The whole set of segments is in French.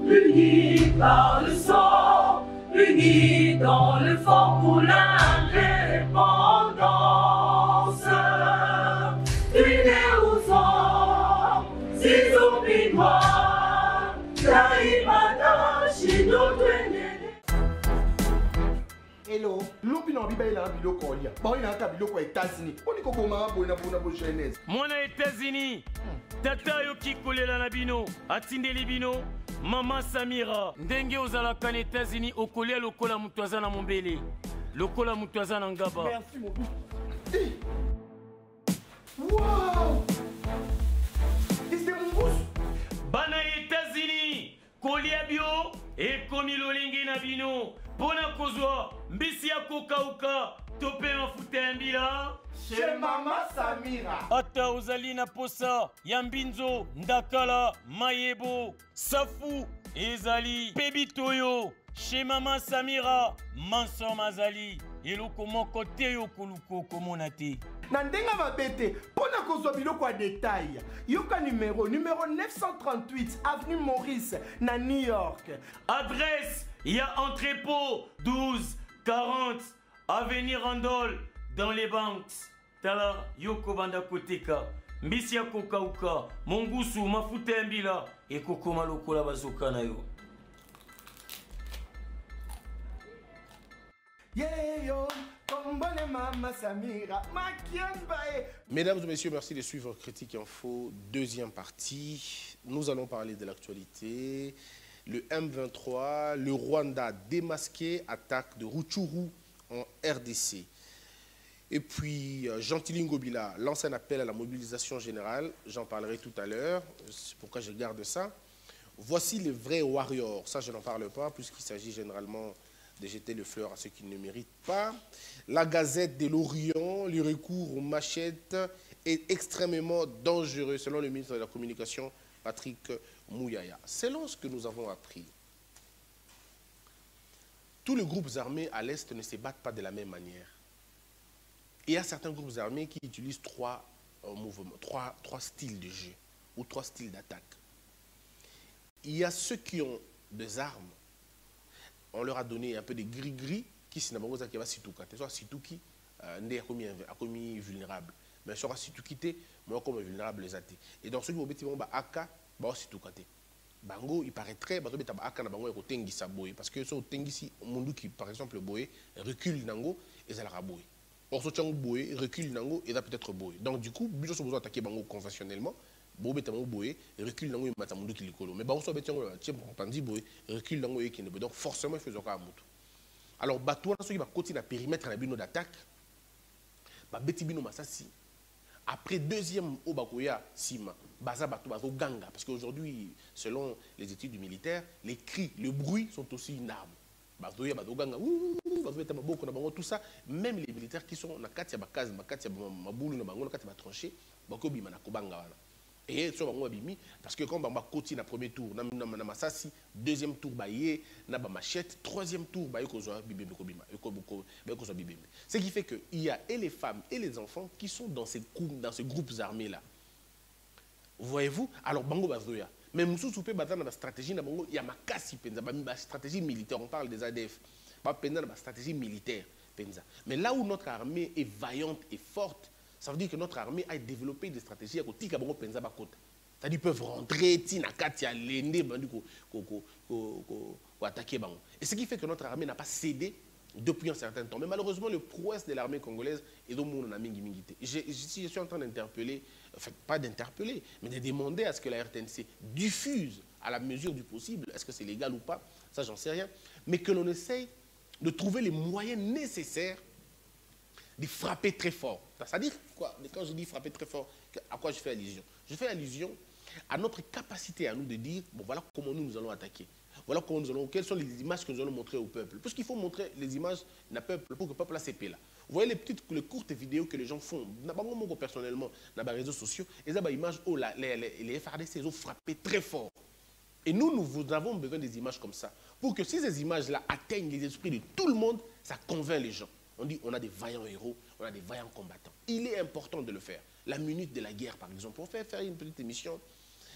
unis par le sang, unis dans le fort pour l'indépendance. Unis aux hommes, si oublie moi, Taïmana, chez notre hello, lobi na biba ila biloko olia. Ba ina ka biloko États-Unis. Oni ko boma bona bo jeunesse. Mwana États-Unis. Tata yoki kolela na bino, atindeli bino. Mama Samira, ndenge ozalaka na États-Unis okolia lokola mutu aza na mombele. Lokola mutu aza na ngaba. Merci mon fils. Wow! C'est mon goût. Bana États-Unis, kolia bio ekomi lolingi na bino. Pona kozwa mbisi ya kokauka tope mafuta ya mbila Chez Mama Samira. ata ozali na posa ya mbinzo ndakala mayebo safu ezali pe bitoyo chez Mama Samira manso mazali eloko moko te yo koluka okomona te Na ndenga mabete, pona kozwa biloko ya détail. Yoka numéro 938 avenue Maurice na New York. adresse ya entrepôt 1240 avenue Randol dans les banques tala yoko banda koteka mbisi ya kokauka mongusu mafuta ya mbila ekokoma lokola bazoka na yo. Yeah yo, kombone Mama Samira, makiambae. Mesdames et messieurs, merci de suivre Critique Info, deuxième partie. Nous allons parler de l'actualité. Le M23, le Rwanda démasqué, attaque de Rutshuru en RDC. Et puis, Gentilly Ngobila lance un appel à la mobilisation générale. J'en parlerai tout à l'heure. C'est pourquoi je garde ça. Voici les vrais warriors. Ça, je n'en parle pas, puisqu'il s'agit généralement de jeter le fleur à ceux qui ne méritent pas. La Gazette de l'Orient, le recours aux machettes est extrêmement dangereux, selon le ministre de la Communication, Patrick Mouyaya. Selon ce que nous avons appris, tous les groupes armés à l'Est ne se battent pas de la même manière. Il y a certains groupes armés qui utilisent trois styles de jeu ou trois styles d'attaque. Il y a ceux qui ont des armes. On leur a donné un peu de gris-gris qui s'est dit situka. Soit situki, n'est commis vulnérable. Mais soit situki, mais comme vulnérable les athées. Et dans ceux qui ont été aka, bah situka. Bango, il paraîtrait, bah aka na bango tengi sa boy parce que so tengi si mundu qui par exemple boy recule nango et ça la boy. Or so tiango boy recule nango et ça peut-être boy. Donc du coup, biso so besoin attaquer bango conventionnellement. Bobe tamo boye recule nango mata mundu ki likolo mais ba so betango tie pandi boye recule nango e kine donc forcément il faut zoka mutu alors bato na soki ba koti na périmètre na bino d'attaque ba beti bino masasi après deuxième obakoya sima baza bato bazo ganga parce qu'aujourd'hui selon les études du militaire les cris le bruit sont aussi une arme bazo ya bazo ganga bazo beta maboko na bango tout ça même les militaires qui sont na kati ya bakazi makati ya mabulu na bango na kati ya tranchée bako bima na kobanga wana. Et parce que quand on a continué le premier tour, on a massassi, deuxième tour, on a machette, troisième tour, on a ce qui fait qu'il y a et les femmes et les enfants qui sont dans ces groupes armés-là. Voyez-vous? Alors, bango bazoya. Mais nous sommes dans la stratégie, il y a ma stratégie militaire, on parle des ADF, pas la stratégie militaire. Mais là où notre armée est vaillante et forte, ça veut dire que notre armée a développé des stratégies à côté. C'est-à-dire qu'ils peuvent rentrer, attaquer. Et ce qui fait que notre armée n'a pas cédé depuis un certain temps. Mais malheureusement, le prouesse de l'armée congolaise est dans mon ami. Je suis en train d'interpeller, enfin pas d'interpeller, mais de demander à ce que la RTNC diffuse à la mesure du possible, est-ce que c'est légal ou pas, ça j'en sais rien, mais que l'on essaye de trouver les moyens nécessaires de frapper très fort. C'est-à-dire quoi? Quand je dis frapper très fort, à quoi je fais allusion? Je fais allusion à notre capacité à nous de dire, bon voilà comment nous allons attaquer. Voilà comment nous allons, quelles sont les images que nous allons montrer au peuple. Parce qu'il faut montrer les images du peuple pour que le peuple a CP là. Vous voyez les courtes vidéos que les gens font, personnellement, dans les réseaux sociaux, et ça, images où les FRDC ils ont frappé très fort. Et nous avons besoin des images comme ça. Pour que si ces images-là atteignent les esprits de tout le monde, ça convainc les gens. On dit on a des vaillants héros, on a des vaillants combattants. Il est important de le faire. La minute de la guerre, par exemple, on fait faire une petite émission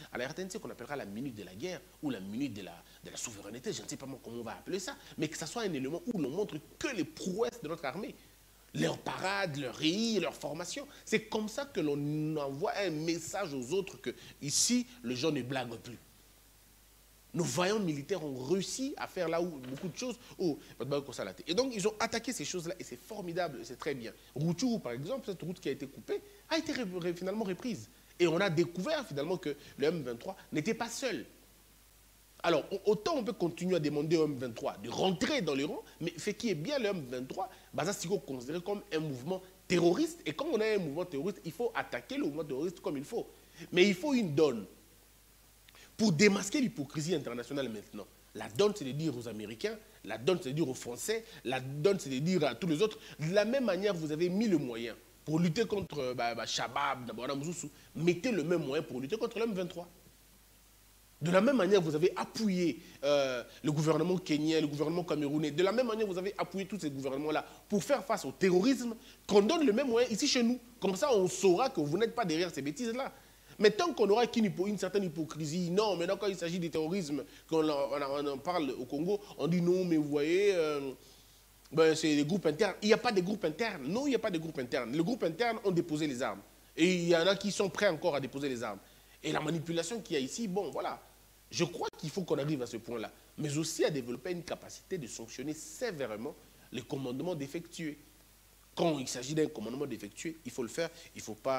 à la RTNC qu'on appellera la minute de la guerre ou la minute de la souveraineté, je ne sais pas comment on va appeler ça, mais que ça soit un élément où l'on montre que les prouesses de notre armée, leurs parades, leurs réis, leur formation. C'est comme ça que l'on envoie un message aux autres que ici, les gens ne blaguent plus. Nos vaillants militaires ont réussi à faire là où beaucoup de choses. Et donc, ils ont attaqué ces choses-là et c'est formidable, c'est très bien. Rutshuru, par exemple, cette route qui a été coupée, a été finalement reprise. Et on a découvert finalement que le M23 n'était pas seul. Alors, autant on peut continuer à demander au M23 de rentrer dans les rangs, mais ce qui est bien le M23, Baza Siko considéré comme un mouvement terroriste. Et comme on a un mouvement terroriste, il faut attaquer le mouvement terroriste comme il faut. Mais il faut une donne. Pour démasquer l'hypocrisie internationale maintenant, la donne, c'est de dire aux Américains, la donne, c'est de dire aux Français, la donne, c'est de dire à tous les autres, de la même manière, vous avez mis le moyen pour lutter contre Shabab, mettez le même moyen pour lutter contre le M23. De la même manière, vous avez appuyé le gouvernement kenyan, le gouvernement camerounais, de la même manière, vous avez appuyé tous ces gouvernements-là pour faire face au terrorisme, qu'on donne le même moyen ici chez nous. Comme ça, on saura que vous n'êtes pas derrière ces bêtises-là. Mais tant qu'on aura une certaine hypocrisie, non, maintenant quand il s'agit du terrorisme, quand on en parle au Congo, on dit non, mais vous voyez, c'est des groupes internes. Il n'y a pas de groupes internes. Non, il n'y a pas de groupes internes. Les groupes internes ont déposé les armes. Et il y en a qui sont prêts encore à déposer les armes. Et la manipulation qu'il y a ici, bon, voilà. Je crois qu'il faut qu'on arrive à ce point-là. Mais aussi à développer une capacité de sanctionner sévèrement les commandements défectueux. Quand il s'agit d'un commandement défectueux, il faut le faire. Il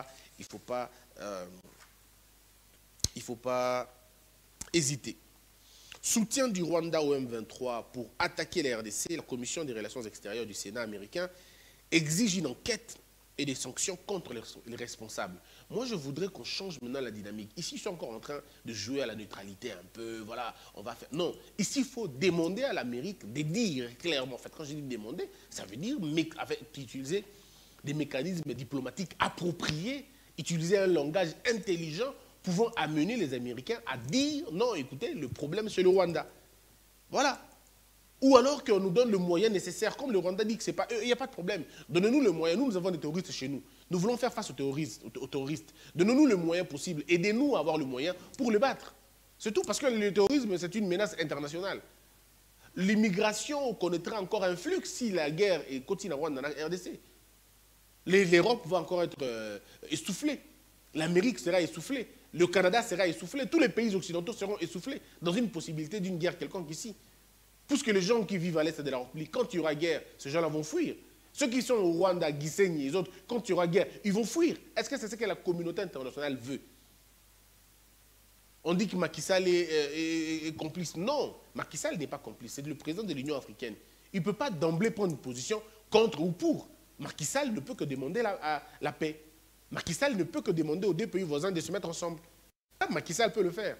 ne faut pas hésiter. Soutien du Rwanda au M23 pour attaquer la RDC, la Commission des relations extérieures du Sénat américain exige une enquête et des sanctions contre les responsables. Moi, je voudrais qu'on change maintenant la dynamique. Ici, ils sont encore en train de jouer à la neutralité un peu, voilà, on va faire... Non, ici, il faut demander à l'Amérique de dire clairement, en fait, quand je dis demander, ça veut dire utiliser des mécanismes diplomatiques appropriés, utiliser un langage intelligent pouvant amener les Américains à dire, non, écoutez, le problème, c'est le Rwanda. Voilà. Ou alors qu'on nous donne le moyen nécessaire. Comme le Rwanda dit que c'est pas eux, il n'y a pas de problème. Donnez-nous le moyen. Nous avons des terroristes chez nous. Nous voulons faire face aux terroristes. Donnez-nous le moyen possible. Aidez-nous à avoir le moyen pour les battre. C'est tout. Parce que le terrorisme, c'est une menace internationale. L'immigration connaîtra encore un flux si la guerre continue à Rwanda dans la RDC. L'Europe va encore être essoufflée. L'Amérique sera essoufflée. Le Canada sera essoufflé. Tous les pays occidentaux seront essoufflés dans une possibilité d'une guerre quelconque ici. Puisque les gens qui vivent à l'est de la République, quand il y aura guerre, ces gens-là vont fuir. Ceux qui sont au Rwanda, Gisenyi et les autres, quand il y aura guerre, ils vont fuir. Est-ce que c'est ce que la communauté internationale veut? On dit que Macky Sall est complice. Non, Macky Sall n'est pas complice. C'est le président de l'Union africaine. Il ne peut pas d'emblée prendre une position contre ou pour. Macky Sall ne peut que demander la paix. Macky Sall ne peut que demander aux deux pays voisins de se mettre ensemble. Macky Sall peut le faire.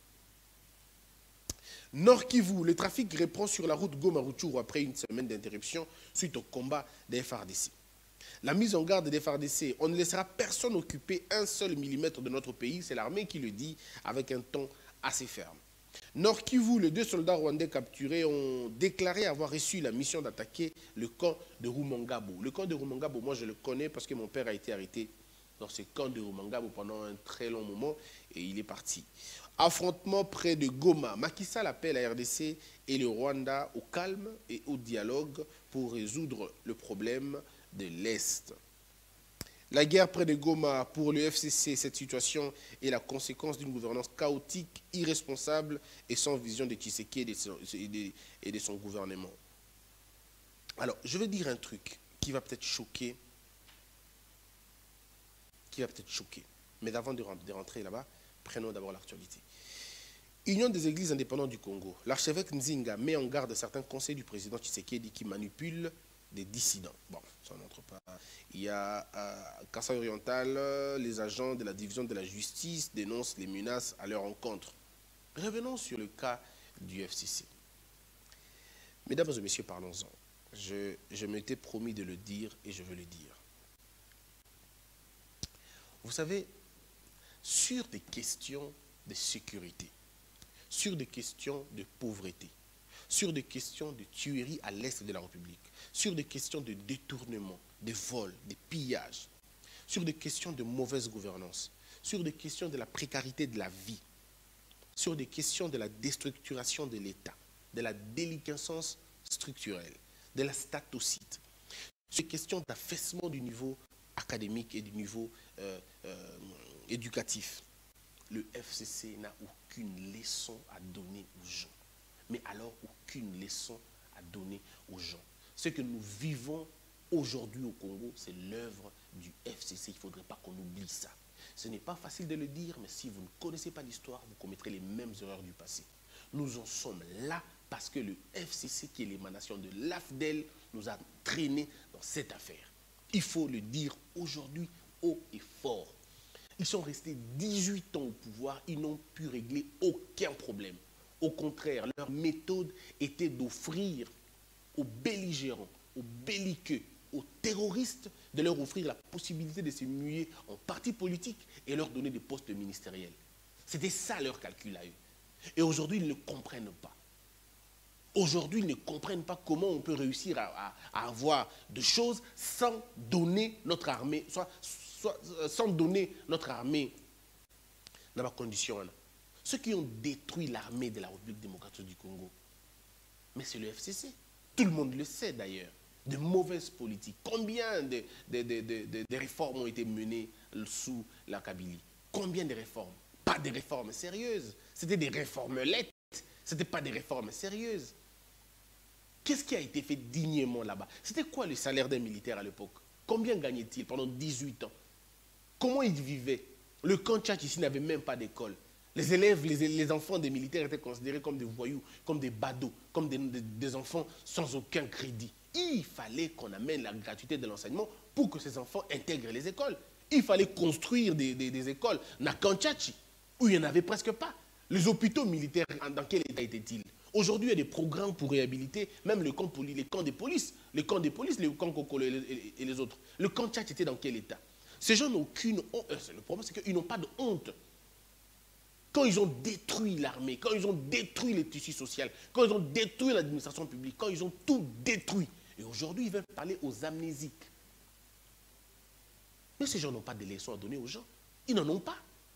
Nord Kivu, le trafic reprend sur la route Goma-Rutshuru après une semaine d'interruption suite au combat des FARDC. La mise en garde des FARDC, on ne laissera personne occuper un seul millimètre de notre pays, c'est l'armée qui le dit avec un ton assez ferme. Nord Kivu, les 2 soldats rwandais capturés ont déclaré avoir reçu la mission d'attaquer le camp de Rumangabo. Le camp de Rumangabo, moi je le connais parce que mon père a été arrêté dans ce camp de Rumangabo pendant un très long moment et il est parti. Affrontement près de Goma. Macky Sall appelle la RDC et le Rwanda au calme et au dialogue pour résoudre le problème de l'Est. La guerre près de Goma pour le FCC, cette situation est la conséquence d'une gouvernance chaotique, irresponsable et sans vision de Tshisekedi et de son gouvernement. Alors, je vais dire un truc qui va peut-être choquer. Mais avant de rentrer là-bas, prenons d'abord l'actualité. Union des églises indépendantes du Congo. L'archevêque Nzinga met en garde certains conseils du président Tshisekedi qui manipulent des dissidents. Bon, ça n'entre pas. Il y a Kasaï oriental, les agents de la division de la justice dénoncent les menaces à leur encontre. Revenons sur le cas du FCC. Mesdames et messieurs, parlons-en. Je m'étais promis de le dire et je veux le dire. Vous savez, sur des questions de sécurité, sur des questions de pauvreté, sur des questions de tuerie à l'est de la République, sur des questions de détournement, de vol, de pillage, sur des questions de mauvaise gouvernance, sur des questions de la précarité de la vie, sur des questions de la déstructuration de l'État, de la déliquescence structurelle, de la statocite, sur des questions d'affaissement du niveau académique et du niveau éducatif. Le FCC n'a aucune leçon à donner aux gens. Mais alors, aucune leçon à donner aux gens. Ce que nous vivons aujourd'hui au Congo, c'est l'œuvre du FCC. Il ne faudrait pas qu'on oublie ça. Ce n'est pas facile de le dire, mais si vous ne connaissez pas l'histoire, vous commettrez les mêmes erreurs du passé. Nous en sommes là parce que le FCC, qui est l'émanation de l'AFDEL, nous a traînés dans cette affaire. Il faut le dire aujourd'hui haut et fort. Ils sont restés 18 ans au pouvoir, ils n'ont pu régler aucun problème. Au contraire, leur méthode était d'offrir aux belligérants, aux belliqueux, aux terroristes, de leur offrir la possibilité de se muer en parti politique et leur donner des postes ministériels. C'était ça leur calcul à eux. Et aujourd'hui, ils ne comprennent pas. Aujourd'hui, ils ne comprennent pas comment on peut réussir à avoir de choses sans donner notre armée, sans donner notre armée dans la condition. Ceux qui ont détruit l'armée de la République démocratique du Congo, mais c'est le FCC. Tout le monde le sait d'ailleurs. De mauvaises politiques. Combien de réformes ont été menées sous la Kabylie? Combien de réformes? Pas des réformes sérieuses. C'était des réformelettes. Ce n'était pas des réformes sérieuses. Qu'est-ce qui a été fait dignement là-bas? C'était quoi le salaire d'un militaire à l'époque? Combien gagnait-il pendant 18 ans? Comment il vivait? Le camp Tchatch ici n'avait même pas d'école. Les élèves, les enfants des militaires étaient considérés comme des voyous, comme des badauds, comme des enfants sans aucun crédit. Il fallait qu'on amène la gratuité de l'enseignement pour que ces enfants intègrent les écoles. Il fallait construire des écoles. Na Kanchachi, où il n'y en avait presque pas. Les hôpitaux militaires, dans quel état étaient-ils? Aujourd'hui, il y a des programmes pour réhabiliter même les camps des polices, les camps Kokolo et les autres. Le camp Tchatch était dans quel état? Ces gens n'ont aucune honte. Le problème, c'est qu'ils n'ont pas de honte. Quand ils ont détruit l'armée, quand ils ont détruit les tissus sociaux, quand ils ont détruit l'administration publique, quand ils ont tout détruit, et aujourd'hui, ils veulent parler aux amnésiques. Mais ces gens n'ont pas de leçons à donner aux gens. Ils n'en ont pas.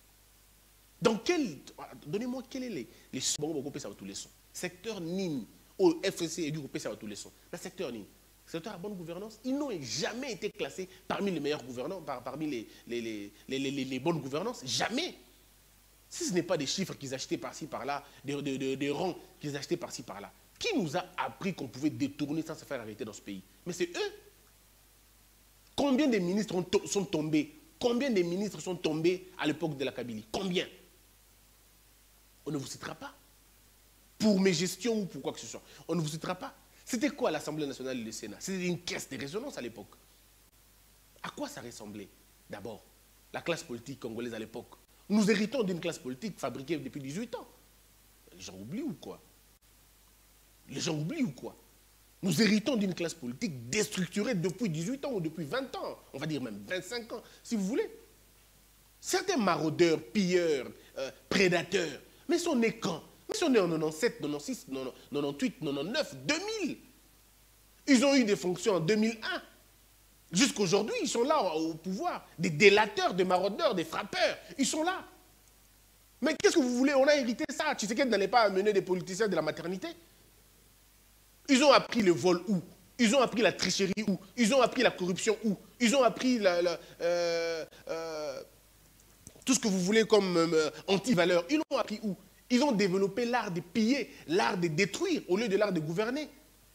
Donnez-moi quels sont les sons. Bon, on va ça à tous les sons. Secteur NIN, au FCC et du groupe ça à tous les sons. Le secteur NIN, secteur à bonne gouvernance, ils n'ont jamais été classés parmi les meilleurs gouvernants, parmi les bonnes gouvernances. Jamais. Si ce n'est pas des chiffres qu'ils achetaient par-ci, par-là, des rangs qu'ils achetaient par-ci, par-là. Qui nous a appris qu'on pouvait détourner sans se faire arrêter dans ce pays? Mais c'est eux. Combien de ministres sont tombés? Combien de ministres sont tombés à l'époque de la Kabylie? Combien? On ne vous citera pas. Pour mes gestions ou pour quoi que ce soit. On ne vous citera pas. C'était quoi l'Assemblée nationale et le Sénat? C'était une caisse de résonance à l'époque. À quoi ça ressemblait? D'abord, la classe politique congolaise à l'époque. Nous héritons d'une classe politique fabriquée depuis 18 ans. Les gens oublient ou quoi? Les gens oublient ou quoi? Nous héritons d'une classe politique déstructurée depuis 18 ans ou depuis 20 ans. On va dire même 25 ans, si vous voulez. Certains maraudeurs, pilleurs, prédateurs, mais ils sont nés quand? Ils sont nés en 97, 96, 98, 99, 2000. Ils ont eu des fonctions en 2001. Jusqu'aujourd'hui, ils sont là au pouvoir. Des délateurs, des maraudeurs, des frappeurs. Ils sont là. Mais qu'est-ce que vous voulez? On a hérité ça. Tshisekedi n'allait pas amener des politiciens de la maternité. Ils ont appris le vol où? Ils ont appris la tricherie où? Ils ont appris la corruption où? Ils ont appris tout ce que vous voulez comme anti-valeur. Ils l'ont appris où? Ils ont développé l'art de piller, l'art de détruire, au lieu de l'art de gouverner.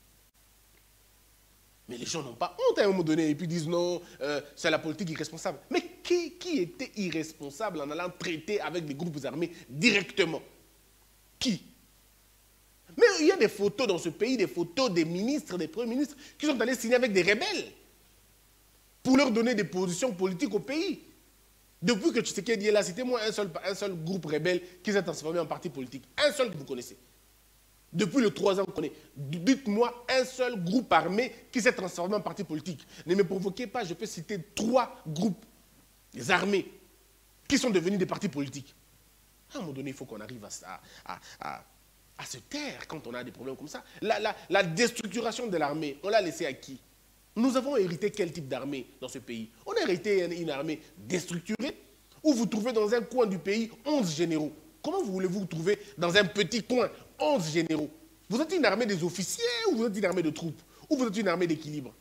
Mais les gens n'ont pas honte à un moment donné et puis disent non, c'est la politique irresponsable. Mais qui était irresponsable en allant traiter avec des groupes armés directement? Qui? Mais il y a des photos dans ce pays, des photos des ministres, des premiers ministres qui sont allés signer avec des rebelles pour leur donner des positions politiques au pays. Depuis que Tshisekedi est là, citez-moi un seul groupe rebelle qui s'est transformé en parti politique. Un seul que vous connaissez. Depuis les 3 ans qu'on est. Dites-moi un seul groupe armé qui s'est transformé en parti politique. Ne me provoquez pas, je peux citer 3 groupes armés qui sont devenus des partis politiques. À un moment donné, il faut qu'on arrive à se taire quand on a des problèmes comme ça. La déstructuration de l'armée, on l'a laissée à qui? Nous avons hérité quel type d'armée dans ce pays? On a hérité une armée déstructurée où vous trouvez dans un coin du pays 11 généraux. Comment voulez-vous trouver dans un petit coin 11 généraux? Vous êtes une armée des officiers ou vous êtes une armée de troupes? Ou vous êtes une armée d'équilibre?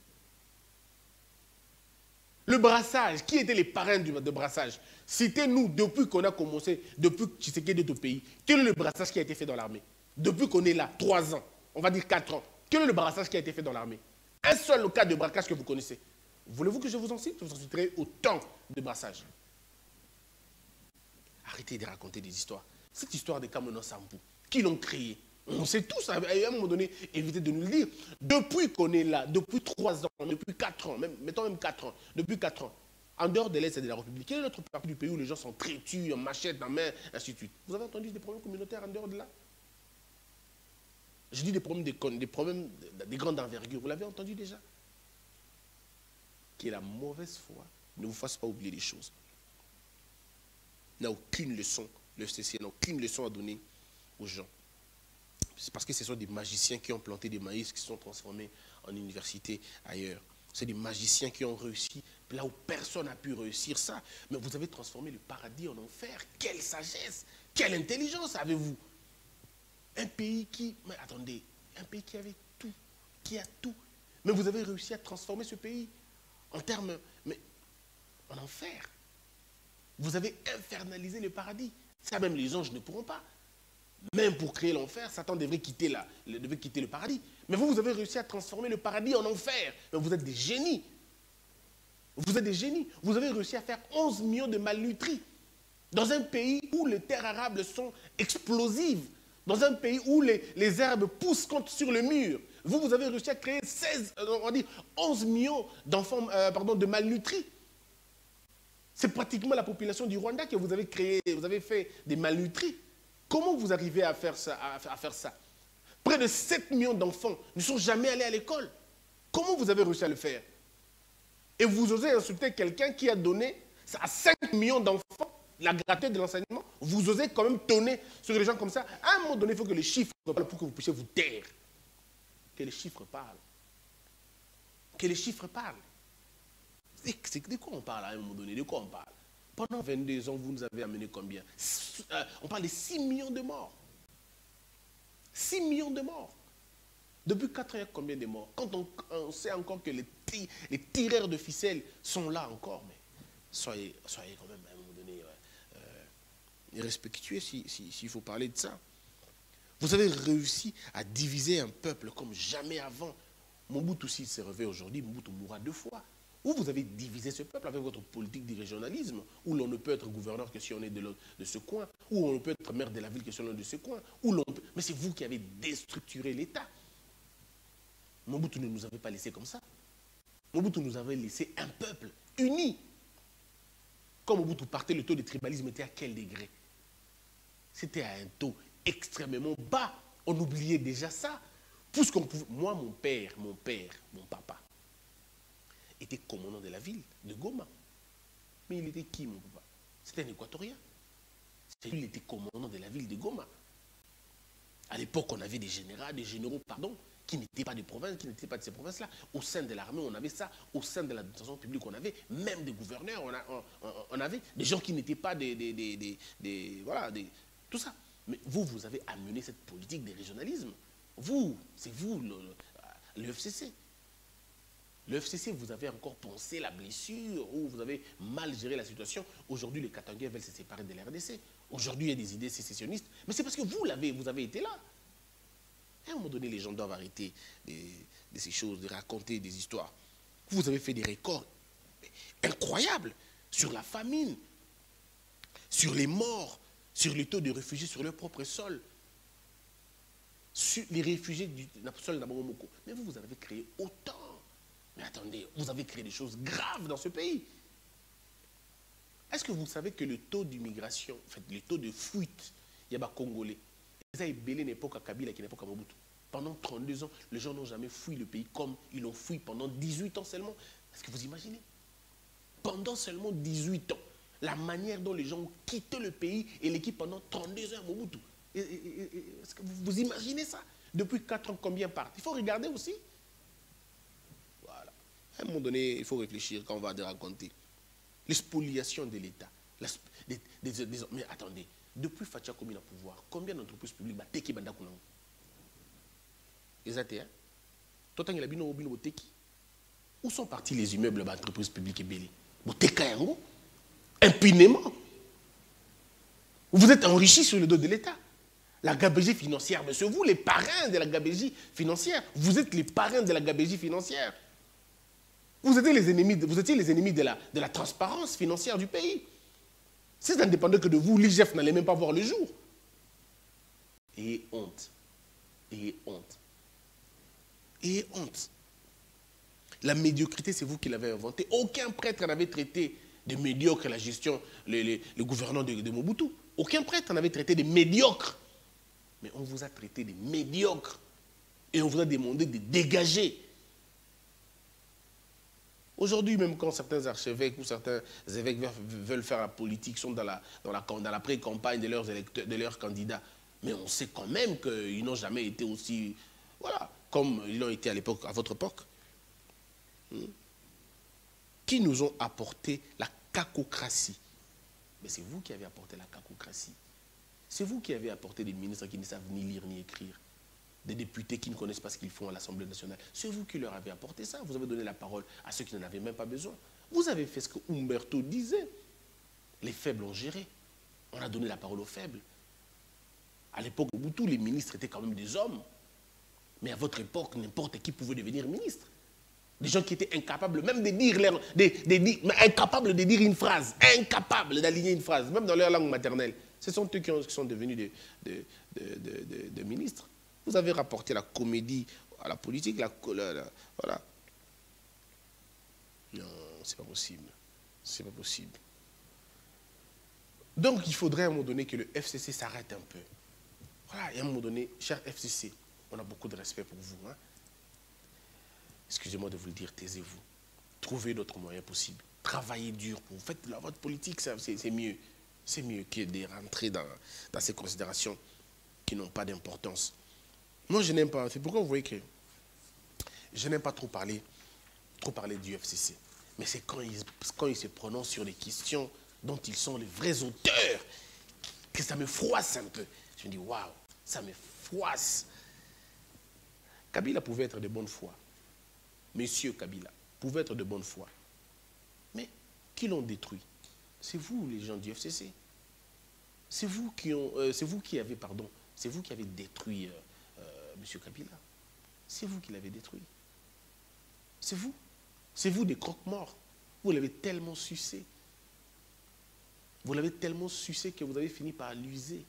Le brassage, qui étaient les parrains de brassage? Citez-nous, depuis qu'on a commencé, depuis Tshisekedi est au pays, quel est le brassage qui a été fait dans l'armée? Depuis qu'on est là, 3 ans, on va dire 4 ans, quel est le brassage qui a été fait dans l'armée? Un seul cas de braquage que vous connaissez. Voulez-vous que je vous en cite? Je vous en citerai autant de brassage. Arrêtez de raconter des histoires. Cette histoire de Kameno Sampou, qui l'ont créée? On sait tous, à un moment donné, évitez de nous le dire. Depuis qu'on est là, depuis 3 ans, depuis 4 ans, mettons même 4 ans, depuis 4 ans, en dehors de l'Est et de la République, quelle est l'autre partie du pays où les gens sont traitus, en machette, en main, ainsi de suite? Vous avez entendu des problèmes communautaires en dehors de là? Je dis des problèmes de grande envergure. Vous l'avez entendu déjà? Que la mauvaise foi ne vous fasse pas oublier les choses. N'a aucune leçon, le FCC n'a aucune leçon à donner aux gens. C'est parce que ce sont des magiciens qui ont planté des maïs qui se sont transformés en université ailleurs. C'est des magiciens qui ont réussi là où personne n'a pu réussir ça. Mais vous avez transformé le paradis en enfer. Quelle sagesse, quelle intelligence avez-vous? Un pays qui... Mais attendez, un pays qui avait tout, qui a tout. Mais vous avez réussi à transformer ce pays en termes... Mais en enfer. Vous avez infernalisé le paradis. Ça, même les anges ne pourront pas. Même pour créer l'enfer, Satan devrait quitter le paradis. Mais vous avez réussi à transformer le paradis en enfer. Mais vous êtes des génies. Vous êtes des génies. Vous avez réussi à faire 11 millions de malnutris. Dans un pays où les terres arables sont explosives. Dans un pays où les herbes poussent sur le mur. Vous avez réussi à créer 11 millions d'enfants, de malnutris. C'est pratiquement la population du Rwanda que vous avez créé, vous avez fait des malnutris. Comment vous arrivez à faire ça, Près de 7 millions d'enfants ne sont jamais allés à l'école. Comment vous avez réussi à le faire? Et vous osez insulter quelqu'un qui a donné à 5 millions d'enfants la gratuité de l'enseignement? Vous osez quand même tonner sur les gens comme ça? À un moment donné, il faut que les chiffres parlent pour que vous puissiez vous taire. Que les chiffres parlent. Que les chiffres parlent. C'est de quoi on parle à un moment donné? De quoi on parle? Pendant 22 ans, vous nous avez amené combien? On parle de 6 millions de morts. 6 millions de morts. Depuis 4 ans, il y a combien de morts? Quand on sait encore que les tireurs de ficelles sont là encore, mais soyez quand même à un moment donné respectueux s'il faut parler de ça. Vous avez réussi à diviser un peuple comme jamais avant. Mobutu, s'il s'est réveillé aujourd'hui, Mobutu mourra 2 fois. Où vous avez divisé ce peuple avec votre politique du régionalisme, où l'on ne peut être gouverneur que si on est de ce coin, où on ne peut être maire de la ville que si on est de ce coin, mais c'est vous qui avez déstructuré l'État. Mobutu ne nous avait pas laissé comme ça. Mobutu nous avait laissé un peuple uni. Quand Mobutu partait, le taux de tribalisme était à quel degré? C'était à un taux extrêmement bas. On oubliait déjà ça. Puisqu'on pouvait... Moi, mon papa, était commandant de la ville de Goma. Mais il était qui, mon papa? C'était un Équatorien. Il était commandant de la ville de Goma. À l'époque, on avait des généraux, qui n'étaient pas des provinces, qui n'étaient pas de ces provinces-là. Au sein de l'armée, on avait ça. Au sein de l'administration publique, on avait même des gouverneurs. On avait des gens qui n'étaient pas tout ça. Mais vous avez amené cette politique de régionalisme. C'est vous, le FCC. Le FCC, vous avez encore pensé la blessure, ou vous avez mal géré la situation. Aujourd'hui, les Katangais veulent se séparer de la RDC. Aujourd'hui, il y a des idées sécessionnistes. Mais c'est parce que vous avez été là. À un moment donné, les gens doivent arrêter de ces choses, de raconter des histoires. Vous avez fait des records incroyables sur la famine, sur les morts, sur les taux de réfugiés sur leur propre sol, sur les réfugiés du sol d'Abomoko. Mais vous avez créé autant. Mais attendez, vous avez créé des choses graves dans ce pays. Est-ce que vous savez que le taux d'immigration, en fait, le taux de fuite, il y a des Congolais, ils ont belé l'époque à Kabila qui n'est pas à Mobutu. Pendant 32 ans, les gens n'ont jamais fui le pays comme ils l'ont fui pendant 18 ans seulement. Est-ce que vous imaginez? Pendant seulement 18 ans, la manière dont les gens ont quitté le pays et l'équipe pendant 32 ans à Mobutu. Est-ce que vous imaginez ça? Depuis 4 ans, combien partent? Il faut regarder aussi. Voilà. À un moment donné, il faut réfléchir quand on va raconter. L'expoliation de l'État. Mais attendez, Depuis Fatia Komi na pouvoir, combien d'entreprises publiques ba teki banda kunango? Exactement. Toi, tu as dit où sont partis les immeubles de l'entreprise publique et belé? Impunément. Vous êtes enrichis sur le dos de l'État. La gabegie financière, monsieur, vous, les parrains de la gabegie financière, vous êtes les parrains de la gabegie financière. Vous étiez les ennemis de la transparence financière du pays. Si ça ne dépendait que de vous, l'IGF n'allait même pas voir le jour. Et honte. Et honte. Et honte. La médiocrité, c'est vous qui l'avez inventée. Aucun prêtre n'avait traité de médiocre la gestion, le gouvernement de Mobutu. Aucun prêtre n'avait traité de médiocre. Mais on vous a traité de médiocre. Et on vous a demandé de dégager. Aujourd'hui, même quand certains archevêques ou certains évêques veulent faire la politique, sont dans la pré-campagne de leurs candidats. Mais on sait quand même qu'ils n'ont jamais été aussi... Voilà, comme ils l'ont été à l'époque, à votre époque. Qui nous ont apporté la cacocratie? Mais c'est vous qui avez apporté la cacocratie. C'est vous qui avez apporté des ministres qui ne savent ni lire ni écrire. Des députés qui ne connaissent pas ce qu'ils font à l'Assemblée nationale. C'est vous qui leur avez apporté ça. Vous avez donné la parole à ceux qui n'en avaient même pas besoin. Vous avez fait ce que Umberto disait. Les faibles ont géré. On a donné la parole aux faibles. À l'époque où tous les ministres étaient quand même des hommes. Mais à votre époque, n'importe qui pouvait devenir ministre. Des gens qui étaient incapables même de dire, incapables de dire une phrase, incapables d'aligner une phrase, même dans leur langue maternelle. Ce sont eux qui sont devenus des ministres. Vous avez rapporté la comédie à la politique, voilà. Non, c'est pas possible. C'est pas possible. Donc, il faudrait à un moment donné que le FCC s'arrête un peu. Voilà, et à un moment donné, cher FCC, on a beaucoup de respect pour vous. Hein? Excusez-moi de vous le dire, taisez-vous. Trouvez d'autres moyens possibles. Travaillez dur. Pour vous faites votre politique, c'est mieux. C'est mieux que de rentrer dans ces considérations qui n'ont pas d'importance. Moi, je n'aime pas. C'est pourquoi vous voyez que je n'aime pas trop parler du FCC. Mais c'est quand ils se prononcent sur des questions dont ils sont les vrais auteurs que ça me froisse un peu. Je me dis, waouh, ça me froisse. Kabila pouvait être de bonne foi. Monsieur Kabila pouvait être de bonne foi. Mais qui l'ont détruit? C'est vous, les gens du FCC. C'est vous qui avez détruit Monsieur Kabila. C'est vous qui l'avez détruit. C'est vous. C'est vous des croque-morts. Vous l'avez tellement sucé. Vous l'avez tellement sucé que vous avez fini par l'user.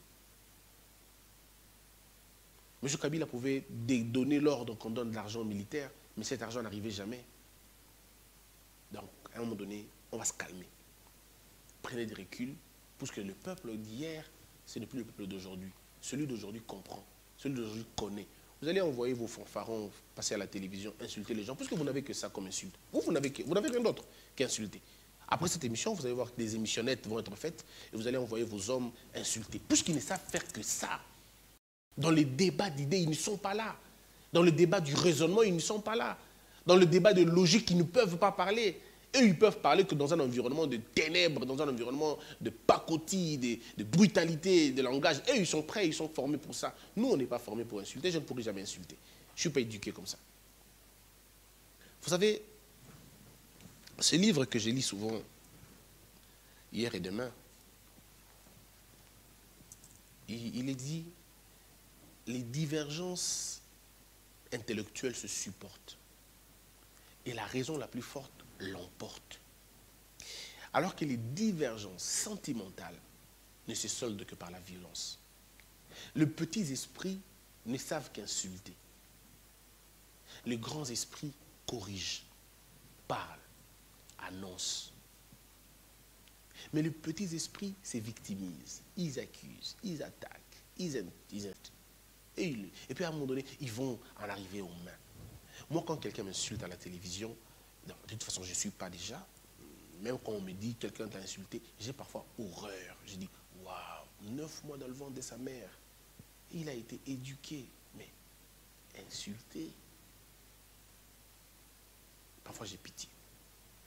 M. Kabila pouvait donner l'ordre qu'on donne de l'argent militaire, mais cet argent n'arrivait jamais. Donc, à un moment donné, on va se calmer. Prenez des reculs, parce que le peuple d'hier, ce n'est plus le peuple d'aujourd'hui. Celui d'aujourd'hui comprend, celui d'aujourd'hui connaît. Vous allez envoyer vos fanfarons passer à la télévision, insulter les gens, parce que vous n'avez que ça comme insulte. Vous n'avez rien d'autre qu'insulter. Après cette émission, vous allez voir que des émissionnettes vont être faites, et vous allez envoyer vos hommes insulter, puisqu'ils ne savent faire que ça. Dans les débats d'idées, ils ne sont pas là. Dans le débat du raisonnement, ils ne sont pas là. Dans le débat de logique, ils ne peuvent pas parler. Eux, ils peuvent parler que dans un environnement de ténèbres, dans un environnement de pacotille, de brutalité, de langage. Eux, ils sont prêts, ils sont formés pour ça. Nous, on n'est pas formés pour insulter. Je ne pourrai jamais insulter. Je ne suis pas éduqué comme ça. Vous savez, ce livre que je lis souvent, hier et demain, il est dit, les divergences intellectuelles se supportent. Et la raison la plus forte l'emporte. Alors que les divergences sentimentales ne se soldent que par la violence. Les petits esprits ne savent qu'insulter. Les grands esprits corrigent, parlent, annoncent. Mais les petits esprits se victimisent, ils accusent, ils attaquent, ils et puis à un moment donné, ils vont en arriver aux mains. Moi, quand quelqu'un m'insulte à la télévision, de toute façon, je ne suis pas déjà. Même quand on me dit quelqu'un t'a insulté, j'ai parfois horreur. Je dis, waouh, 9 mois dans le ventre de sa mère. Il a été éduqué, mais insulté. Parfois, j'ai pitié.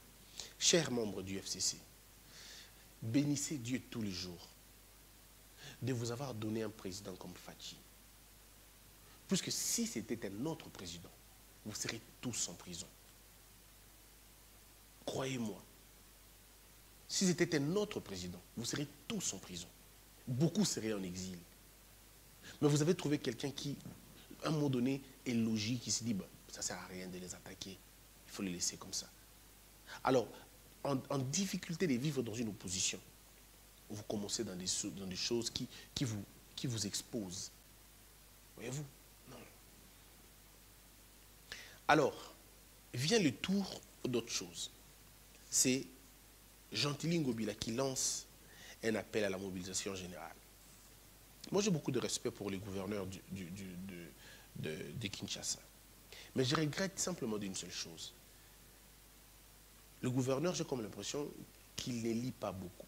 Chers membres du FCC, bénissez Dieu tous les jours. de vous avoir donné un président comme Fachi. Puisque si c'était un autre président, vous serez tous en prison. Croyez-moi. Si c'était un autre président, vous serez tous en prison. Beaucoup seraient en exil. Mais vous avez trouvé quelqu'un qui, à un moment donné, est logique, qui se dit, bah, ça ne sert à rien de les attaquer. Il faut les laisser comme ça. Alors, en difficulté de vivre dans une opposition, vous commencez dans des choses qui vous exposent. Voyez-vous? Non. Alors, vient le tour d'autre chose. C'est Gentilly Ngobila qui lance un appel à la mobilisation générale. Moi, j'ai beaucoup de respect pour les gouverneurs de Kinshasa. Mais je regrette simplement d'une seule chose. Le gouverneur, j'ai comme l'impression qu'il ne lit pas beaucoup.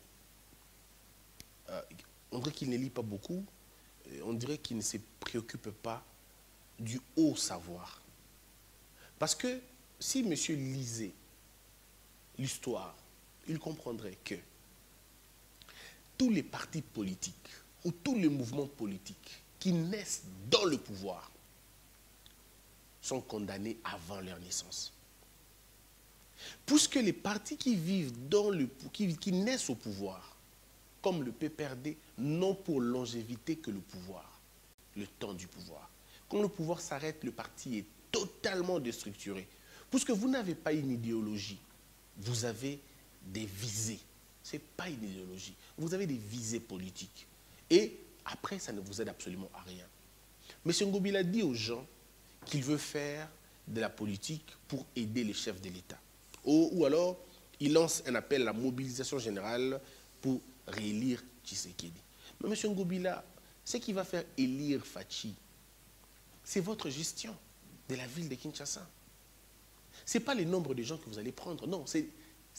On dirait qu'il ne lit pas beaucoup. On dirait qu'il ne se préoccupe pas du haut savoir. Parce que si monsieur lisait l'histoire, il comprendrait que tous les partis politiques ou tous les mouvements politiques qui naissent dans le pouvoir sont condamnés avant leur naissance. Puisque les partis qui vivent qui naissent au pouvoir, comme le PPRD, n'ont pour longévité que le pouvoir, le temps du pouvoir. Quand le pouvoir s'arrête, le parti est totalement déstructuré. Puisque vous n'avez pas une idéologie, vous avez des visées. Ce n'est pas une idéologie. Vous avez des visées politiques. Et après, ça ne vous aide absolument à rien. M. Ngobila dit aux gens qu'il veut faire de la politique pour aider les chefs de l'État. Ou alors, il lance un appel à la mobilisation générale pour réélire Tshisekedi. Mais M. Ngobila, ce qui va faire élire Fachi, c'est votre gestion de la ville de Kinshasa. Ce n'est pas le nombre de gens que vous allez prendre. Non, c'est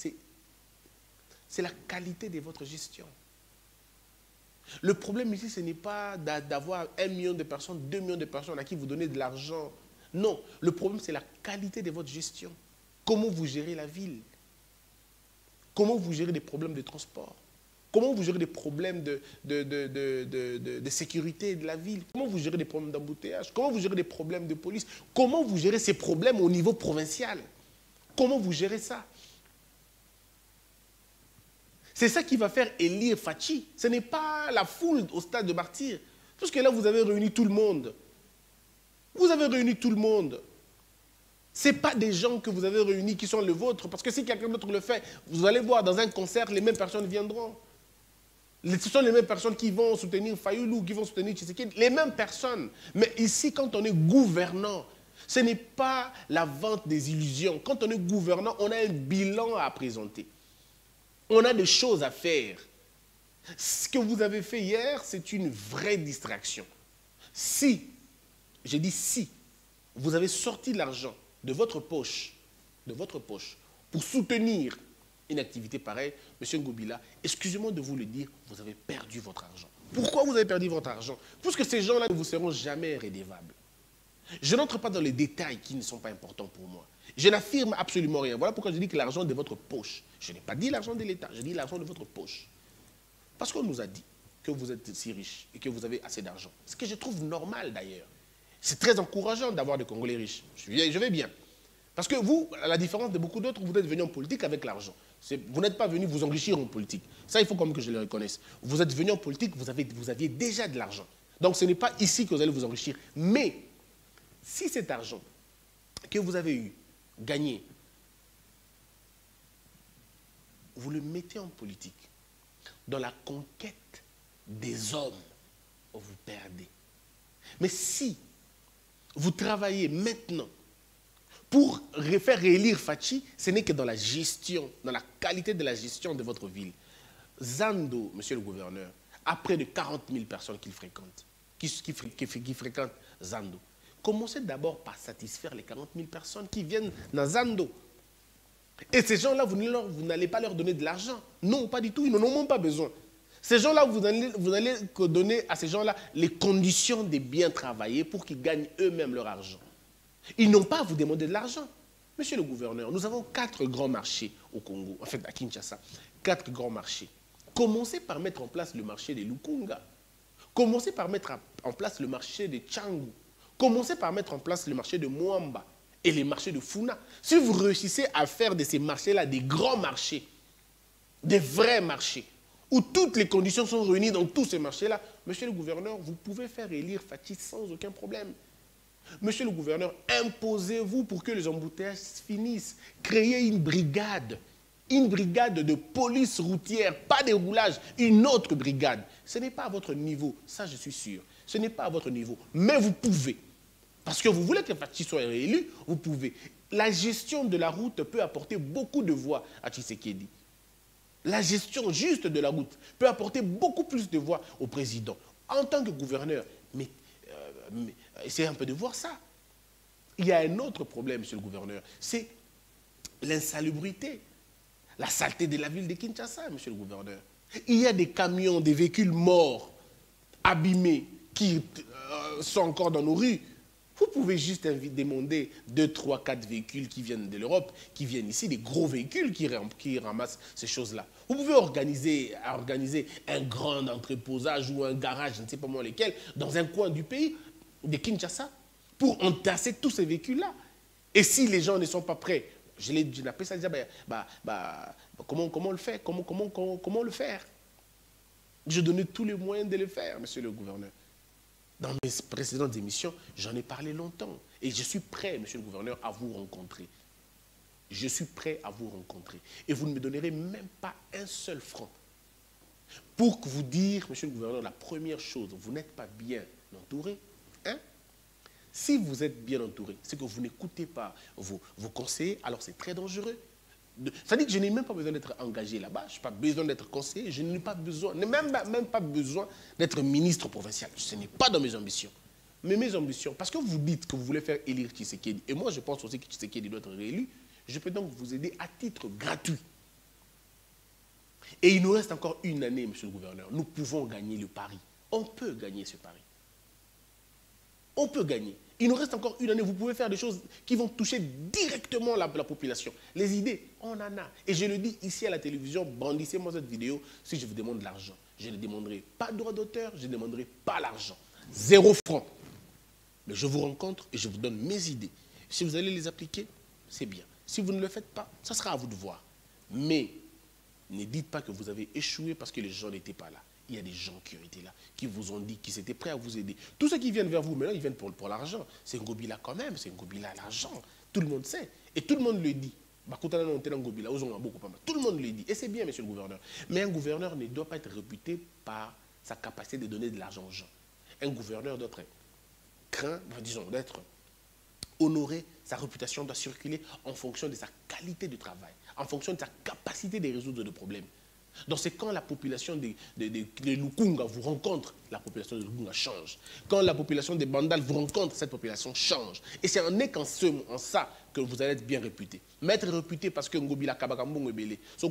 la qualité de votre gestion. Le problème ici, ce n'est pas d'avoir 1 million de personnes, 2 millions de personnes à qui vous donnez de l'argent. Non, le problème, c'est la qualité de votre gestion. Comment vous gérez la ville? Comment vous gérez des problèmes de transport? Comment vous gérez des problèmes de sécurité de la ville? Comment vous gérez des problèmes d'embouteillage? Comment vous gérez des problèmes de police? Comment vous gérez ces problèmes au niveau provincial? Comment vous gérez ça? C'est ça qui va faire élire Fachi. Ce n'est pas la foule au stade de martyr. Parce que là, vous avez réuni tout le monde. Vous avez réuni tout le monde. Ce n'est pas des gens que vous avez réunis qui sont les vôtres. Parce que si quelqu'un d'autre le fait, vous allez voir, dans un concert, les mêmes personnes viendront. Ce sont les mêmes personnes qui vont soutenir Fayoulou, qui vont soutenir Tshisekedi. Les mêmes personnes. Mais ici, quand on est gouvernant, ce n'est pas la vente des illusions. Quand on est gouvernant, on a un bilan à présenter. On a des choses à faire. Ce que vous avez fait hier, c'est une vraie distraction. Si, j'ai dit si, vous avez sorti de l'argent de votre poche, pour soutenir une activité pareille, M. Ngobila, excusez-moi de vous le dire, vous avez perdu votre argent. Pourquoi vous avez perdu votre argent? Parce que ces gens-là ne vous seront jamais redevables. Je n'entre pas dans les détails qui ne sont pas importants pour moi. Je n'affirme absolument rien. Voilà pourquoi je dis que l'argent de votre poche. Je n'ai pas dit l'argent de l'État, je dis l'argent de votre poche. Parce qu'on nous a dit que vous êtes si riche et que vous avez assez d'argent. Ce que je trouve normal d'ailleurs. C'est très encourageant d'avoir des Congolais riches. Je vais bien. Parce que vous, à la différence de beaucoup d'autres, vous êtes venus en politique avec l'argent. Vous n'êtes pas venus vous enrichir en politique. Ça, il faut quand même que je le reconnaisse. Vous êtes venus en politique, vous aviez déjà de l'argent. Donc ce n'est pas ici que vous allez vous enrichir. Mais si cet argent que vous avez eu, gagné, vous le mettez en politique, dans la conquête des hommes, vous perdez. Mais si vous travaillez maintenant pour faire réélire Fachi, ce n'est que dans la gestion, dans la qualité de la gestion de votre ville. Zando, monsieur le gouverneur, a près de 40 000 personnes qu'il fréquente, qui fréquentent Zando. Commencez d'abord par satisfaire les 40 000 personnes qui viennent dans Zando. Et ces gens-là, vous n'allez pas leur donner de l'argent. Non, pas du tout, ils n'en ont même pas besoin. Ces gens-là, vous allez donner à ces gens-là les conditions de bien travailler pour qu'ils gagnent eux-mêmes leur argent. Ils n'ont pas à vous demander de l'argent. Monsieur le gouverneur, nous avons 4 grands marchés au Congo, en fait à Kinshasa. 4 grands marchés. Commencez par mettre en place le marché des Lukunga. Commencez par mettre en place le marché de Tchangou. Commencez par mettre en place le marché de Mwamba et les marchés de Funa. Si vous réussissez à faire de ces marchés-là des grands marchés, des vrais marchés, où toutes les conditions sont réunies dans tous ces marchés-là, monsieur le gouverneur, vous pouvez faire élire Fathi sans aucun problème. Monsieur le gouverneur, imposez-vous pour que les embouteillages finissent. Créez une brigade de police routière, pas des roulages, une autre brigade. Ce n'est pas à votre niveau, ça je suis sûr. Ce n'est pas à votre niveau, mais vous pouvez. Parce que vous voulez que Fathi soit réélu, vous pouvez. La gestion de la route peut apporter beaucoup de voix à Tshisekedi. La gestion juste de la route peut apporter beaucoup plus de voix au président. En tant que gouverneur, mais essayez un peu de voir ça. Il y a un autre problème, monsieur le gouverneur, c'est l'insalubrité, la saleté de la ville de Kinshasa, monsieur le gouverneur. Il y a des camions, des véhicules morts, abîmés, qui sont encore dans nos rues. Vous pouvez juste demander 2, 3, 4 véhicules qui viennent de l'Europe, qui viennent ici, des gros véhicules qui ramassent ces choses-là. Vous pouvez organiser un grand entreposage ou un garage, je ne sais pas moi lesquels, dans un coin du pays de Kinshasa, pour entasser tous ces véhicules-là. Et si les gens ne sont pas prêts, je l'appelle ça déjà, comment le faire? Comment le faire? Je donnais tous les moyens de le faire, monsieur le gouverneur. Dans mes précédentes émissions, j'en ai parlé longtemps. Et je suis prêt, monsieur le gouverneur, à vous rencontrer. Je suis prêt à vous rencontrer. Et vous ne me donnerez même pas un seul franc. Pour vous dire, monsieur le gouverneur, la première chose, vous n'êtes pas bien entouré. Hein? Si vous êtes bien entouré, c'est que vous n'écoutez pas vos conseillers, alors c'est très dangereux. Ça dit que je n'ai même pas besoin d'être engagé là-bas, je n'ai pas besoin d'être conseiller, je n'ai pas besoin, même pas besoin d'être ministre provincial. Ce n'est pas dans mes ambitions. Mais mes ambitions, parce que vous dites que vous voulez faire élire Tshisekedi, et moi je pense aussi que Tshisekedi doit être réélu, je peux donc vous aider à titre gratuit. Et il nous reste encore une année, monsieur le gouverneur. Nous pouvons gagner le pari. On peut gagner ce pari. On peut gagner. Il nous reste encore une année. Vous pouvez faire des choses qui vont toucher directement la population. Les idées, on en a. Et je le dis ici à la télévision, brandissez-moi cette vidéo si je vous demande de l'argent. Je ne demanderai pas de droit d'auteur, je ne demanderai pas l'argent. 0 franc. Mais je vous rencontre et je vous donne mes idées. Si vous allez les appliquer, c'est bien. Si vous ne le faites pas, ça sera à vous de voir. Mais ne dites pas que vous avez échoué parce que les gens n'étaient pas là. Il y a des gens qui ont été là, qui vous ont dit qu'ils étaient prêts à vous aider. Tous ceux qui viennent vers vous, maintenant, ils viennent pour l'argent. C'est Ngobila quand même, c'est Ngobila l'argent. Tout le monde sait. Et tout le monde le dit. Tout le monde le dit. Et c'est bien, monsieur le gouverneur. Mais un gouverneur ne doit pas être réputé par sa capacité de donner de l'argent aux gens. Un gouverneur doit être doit être honoré. Sa réputation doit circuler en fonction de sa qualité de travail, en fonction de sa capacité de résoudre des problèmes. Donc c'est quand la population de Lukunga vous rencontre, la population de Lukunga change. Quand la population de Bandal vous rencontre, cette population change. Et c'est en est qu'en ça que vous allez être bien réputé. Mais être réputé parce que Ngobila Kabakambongo Ebele, tout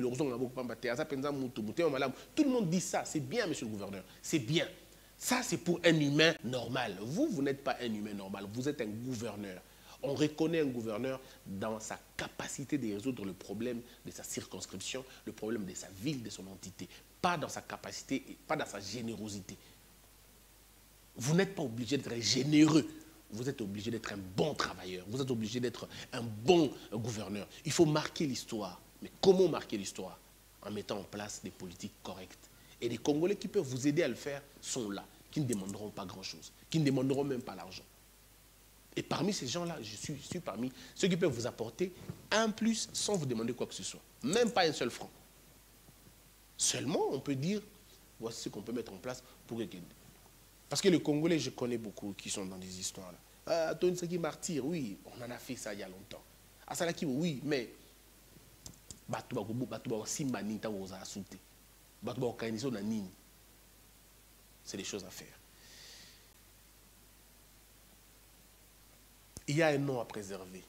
le monde dit ça, c'est bien, monsieur le gouverneur, c'est bien. Ça, c'est pour un humain normal. Vous n'êtes pas un humain normal, vous êtes un gouverneur. On reconnaît un gouverneur dans sa capacité de résoudre le problème de sa circonscription, le problème de sa ville, de son entité. Pas dans sa capacité, pas dans sa générosité. Vous n'êtes pas obligé d'être généreux. Vous êtes obligé d'être un bon travailleur. Vous êtes obligé d'être un bon gouverneur. Il faut marquer l'histoire. Mais comment marquer l'histoire? En mettant en place des politiques correctes. Et les Congolais qui peuvent vous aider à le faire sont là, qui ne demanderont pas grand-chose, qui ne demanderont même pas l'argent. Et parmi ces gens-là, je suis parmi ceux qui peuvent vous apporter un plus sans vous demander quoi que ce soit. Même pas un seul franc. Seulement, on peut dire, voici ce qu'on peut mettre en place pour aider. Parce que les Congolais, je connais beaucoup qui sont dans des histoires-là. Ah, Tony Saki martyr, oui, on en a fait ça il y a longtemps. Asalaki, oui, mais c'est des choses à faire. Il y a un nom à préserver.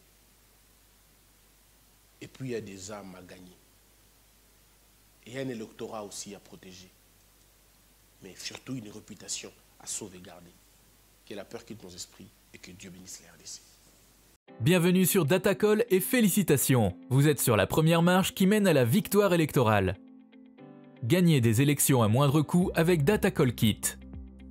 Et puis il y a des âmes à gagner. Et il y a un électorat aussi à protéger. Mais surtout une réputation à sauvegarder. Que la peur quitte nos esprits et que Dieu bénisse les RDC. Bienvenue sur Datacall et félicitations. Vous êtes sur la première marche qui mène à la victoire électorale. Gagnez des élections à moindre coût avec Datacall Kit.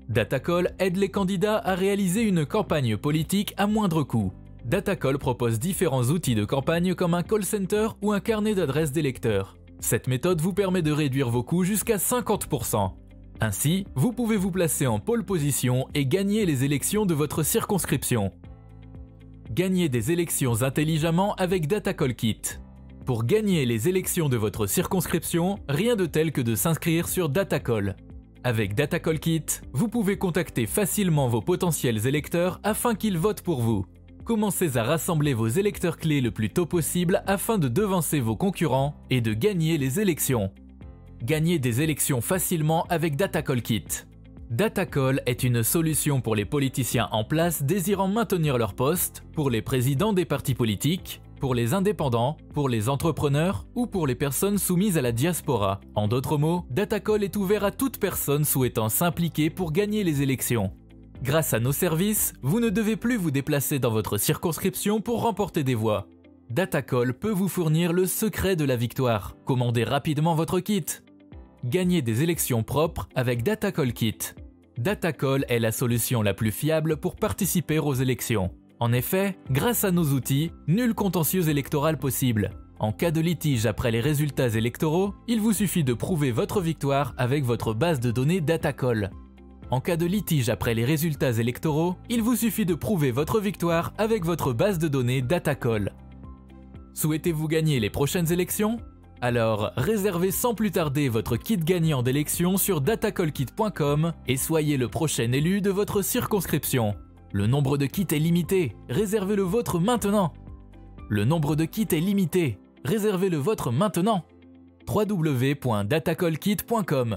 Datacall aide les candidats à réaliser une campagne politique à moindre coût. Datacall propose différents outils de campagne comme un call center ou un carnet d'adresses d'électeurs. Cette méthode vous permet de réduire vos coûts jusqu'à 50%. Ainsi, vous pouvez vous placer en pole position et gagner les élections de votre circonscription. Gagnez des élections intelligemment avec Datacall Kit. Pour gagner les élections de votre circonscription, rien de tel que de s'inscrire sur Datacall. Avec Datacall Kit, vous pouvez contacter facilement vos potentiels électeurs afin qu'ils votent pour vous. Commencez à rassembler vos électeurs clés le plus tôt possible afin de devancer vos concurrents et de gagner les élections. Gagnez des élections facilement avec Datacall Kit. Datacall est une solution pour les politiciens en place désirant maintenir leur poste, pour les présidents des partis politiques, pour les indépendants, pour les entrepreneurs ou pour les personnes soumises à la diaspora. En d'autres mots, Datacall est ouvert à toute personne souhaitant s'impliquer pour gagner les élections. Grâce à nos services, vous ne devez plus vous déplacer dans votre circonscription pour remporter des voix. Datacall peut vous fournir le secret de la victoire. Commandez rapidement votre kit. Gagnez des élections propres avec Datacall Kit. Datacall est la solution la plus fiable pour participer aux élections. En effet, grâce à nos outils, nul contentieux électoral possible. En cas de litige après les résultats électoraux, il vous suffit de prouver votre victoire avec votre base de données Datacall. En cas de litige après les résultats électoraux, il vous suffit de prouver votre victoire avec votre base de données Datacall. Souhaitez-vous gagner les prochaines élections ? Alors, réservez sans plus tarder votre kit gagnant d'élection sur datacallkit.com et soyez le prochain élu de votre circonscription. Le nombre de kits est limité, réservez le vôtre maintenant. Le nombre de kits est limité, réservez le vôtre maintenant. www.datacallkit.com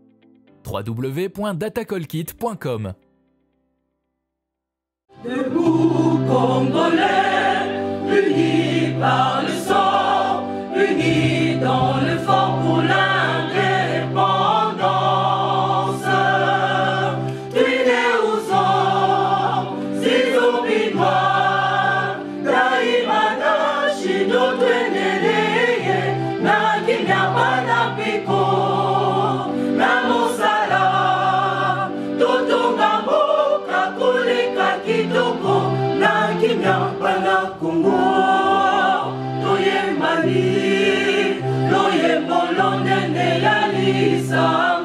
www.datacallkit.com Debout Congolais, unis par le sang, unis dans l'effort pour l'indépendance. Tués aux hommes, si obinois, Daimana, Chino, Tweneleye, Nakinyabana Piko, Namosala, Totonga Moka, Kuleka Kitoko, Nakinyabana Kongo. Loye molonene ya lisa